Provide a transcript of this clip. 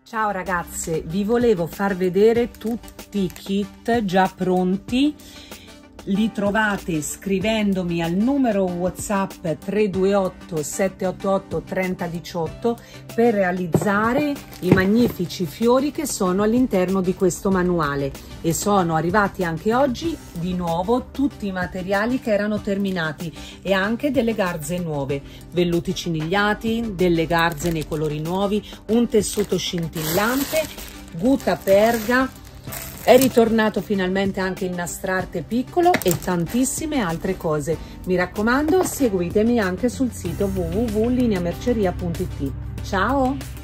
Ciao ragazze, vi volevo far vedere tutti i kit già pronti. Li trovate scrivendomi al numero WhatsApp 328 788 3018 per realizzare i magnifici fiori che sono all'interno di questo manuale, e sono arrivati anche oggi di nuovo tutti i materiali che erano terminati e anche delle garze nuove, velluti cinigliati, delle garze nei colori nuovi, un tessuto scintillante, gutta perga. È ritornato finalmente anche il nastrarte piccolo e tantissime altre cose. Mi raccomando, seguitemi anche sul sito www.lineamerceria.it. Ciao!